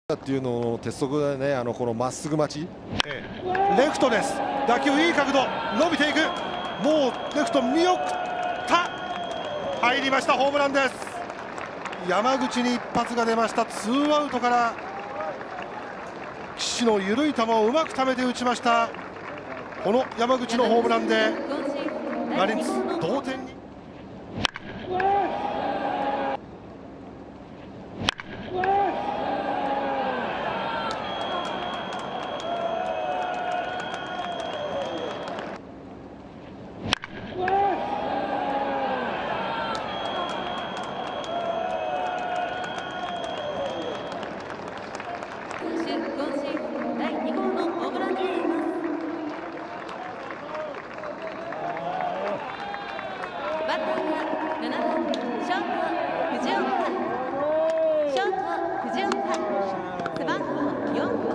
っていうのを鉄則でね、このまっすぐ待ち、 レフトです。打球いい角度、伸びていく。もうレフト見送った。入りました。ホームランです。山口に一発が出ました。ツーアウトから岸の緩い球をうまくためて打ちました。この山口のホームランでマリーンズ同点に。 第2号のホームランになります。バッターは7番ショート藤岡、ショート藤岡、背番号4。